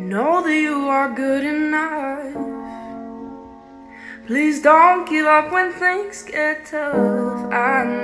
Know that you are good enough. Please don't give up when things get tough. I